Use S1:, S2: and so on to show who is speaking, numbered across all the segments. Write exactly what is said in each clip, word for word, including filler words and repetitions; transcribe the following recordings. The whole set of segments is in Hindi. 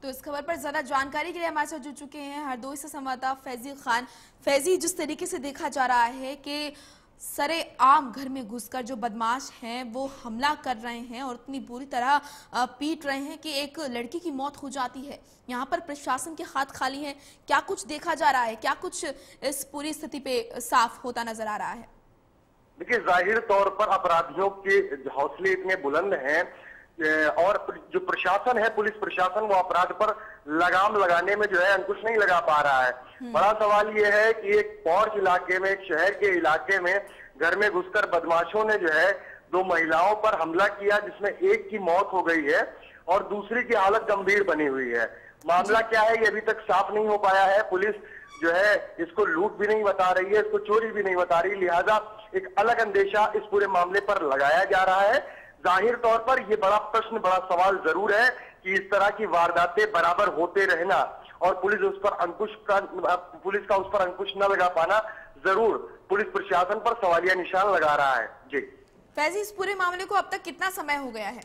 S1: तो इस खबर पर ज्यादा जानकारी के लिए हमारे साथ जुड़ चुके हैं हरदोई से संवाददाता फैजी खान। फैजी, जिस तरीके से देखा जा रहा है कि सरे आम घर में घुसकर जो बदमाश हैं वो हमला कर रहे हैं और इतनी बुरी तरह पीट रहे हैं कि एक लड़की की मौत हो जाती है। यहाँ पर प्रशासन के हाथ खाली हैं। क्या कुछ देखा जा रहा है, क्या कुछ इस पूरी स्थिति पे साफ होता नजर आ रहा है?
S2: देखिए, जाहिर तौर पर अपराधियों के हौसले इतने बुलंद हैं और जो प्रशासन है, पुलिस प्रशासन, वो अपराध पर लगाम लगाने में जो है अंकुश नहीं लगा पा रहा है। बड़ा सवाल ये है कि एक पौष इलाके में, एक शहर के इलाके में घर में घुसकर बदमाशों ने जो है दो महिलाओं पर हमला किया, जिसमें एक की मौत हो गई है और दूसरी की हालत गंभीर बनी हुई है। मामला क्या है ये अभी तक साफ नहीं हो पाया है। पुलिस जो है इसको लूट भी नहीं बता रही है, इसको चोरी भी नहीं बता रही, लिहाजा एक अलग अंदेशा इस पूरे मामले पर लगाया जा रहा है। जाहिर तौर पर यह बड़ा प्रश्न, बड़ा सवाल जरूर है कि इस तरह की वारदातें बराबर होते रहना और पुलिस उस पर अंकुश का पुलिस का उस पर अंकुश न लगा पाना जरूर पुलिस प्रशासन पर सवालिया निशान लगा रहा है। जी
S1: फैजी, इस पूरे मामले को अब तक कितना समय हो गया है?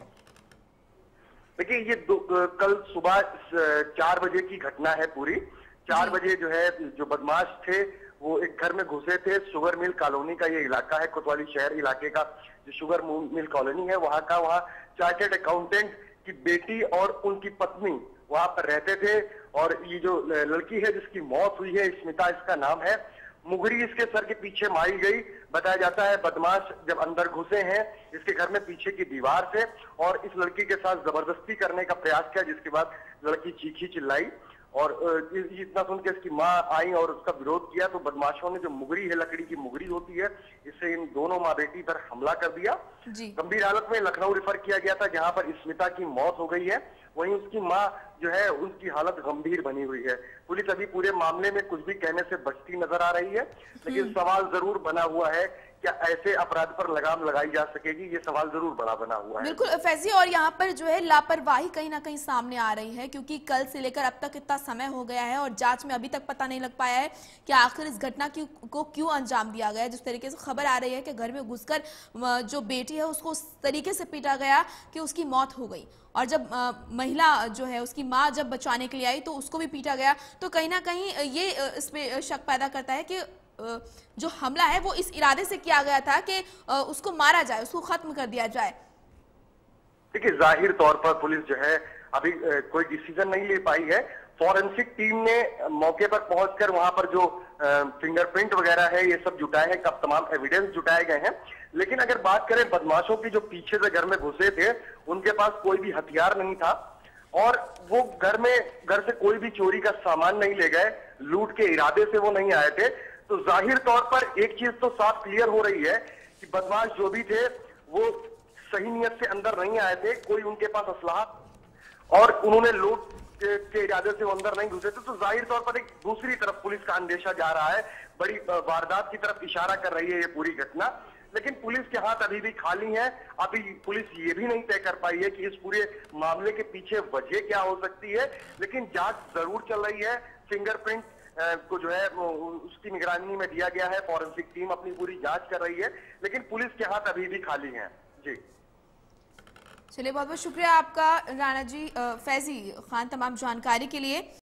S2: देखिए, ये कल सुबह चार बजे की घटना है। पूरी चार बजे जो है जो बदमाश थे वो एक घर में घुसे थे। शुगर मिल कॉलोनी का ये इलाका है, कोतवाली शहर इलाके का जो शुगर मिल कॉलोनी है वहां का। वहां चार्टर्ड अकाउंटेंट की बेटी और उनकी पत्नी वहां पर रहते थे और ये जो लड़की है जिसकी मौत हुई है, स्मिता इसका नाम है, मुगरी इसके सर के पीछे मारी गई। बताया जाता है बदमाश जब अंदर घुसे हैं इसके घर में पीछे की दीवार से और इस लड़की के साथ जबरदस्ती करने का प्रयास किया, जिसके बाद लड़की चीखी चिल्लाई और इतना सुन के इसकी माँ आई और उसका विरोध किया तो बदमाशों ने जो मुगरी है, लकड़ी की मुगरी होती है, इससे इन दोनों माँ बेटी पर हमला कर दिया। गंभीर हालत में लखनऊ रेफर किया गया था, जहां पर स्मिता की मौत हो गई है। वहीं उसकी माँ जो है उनकी हालत गंभीर बनी हुई है। पुलिस अभी पूरे मामले में कुछ भी कहने से बचती नजर आ रही है, लेकिन सवाल जरूर बना हुआ है क्या ऐसे अपराध पर लगाम लगाई जा सकेगी, ये सवाल जरूर बड़ा बना हुआ है।
S1: बिल्कुल फैजी, और यहाँ पर जो है लापरवाही कहीं ना कहीं सामने आ रही है, क्योंकि कल से लेकर अब तक इतना समय हो गया है और जांच में अभी तक पता नहीं लग पाया है कि आखिर इस घटना की को क्यों अंजाम दिया गया है। जिस तरीके से खबर आ रही है कि घर में घुसकर जो बेटी है उसको उस तरीके से पीटा गया कि उसकी मौत हो गई और जब आ, महिला जो है उसकी माँ जब बचाने के लिए आई तो उसको भी पीटा गया। तो कहीं ना कहीं ये इस पे शक पैदा करता है कि जो हमला है वो इस इरादे से किया गया था कि उसको मारा जाए, उसको खत्म कर दिया जाए।
S2: देखिए, जाहिर तौर पर पुलिस जो है अभी कोई डिसीजन नहीं ले पाई है। फॉरेंसिक टीम ने मौके पर पहुंचकर वहां पर जो फिंगरप्रिंट वगैरह है ये सब जुटाए हैं, कब तमाम एविडेंस जुटाए गए हैं। लेकिन अगर बात करें बदमाशों की जो पीछे से घर में घुसे थे, उनके पास कोई भी हथियार नहीं था और वो घर में घर से कोई भी चोरी का सामान नहीं ले गए, लूट के इरादे से वो नहीं आए थे। तो जाहिर तौर पर एक चीज तो साफ क्लियर हो रही है कि बदमाश जो भी थे वो सही नियत से अंदर नहीं आए थे। कोई उनके पास असलाह और उन्होंने लूट के, के इरादे से वो अंदर नहीं घुसे थे। तो जाहिर तौर पर एक दूसरी तरफ पुलिस का अंदेशा जा रहा है, बड़ी वारदात की तरफ इशारा कर रही है ये पूरी घटना। लेकिन पुलिस के हाथ अभी भी खाली हैं। अभी पुलिस ये भी नहीं तय कर पाई है कि इस पूरे मामले के पीछे वजह क्या हो सकती है, लेकिन जांच जरूर चल रही है। फिंगरप्रिंट को जो है उसकी निगरानी में दिया गया है, फॉरेंसिक टीम अपनी पूरी जांच कर रही है, लेकिन पुलिस के हाथ अभी भी खाली हैं। जी
S1: चलिए, बहुत बहुत शुक्रिया आपका राणा जी, फैजी खान, तमाम जानकारी के लिए।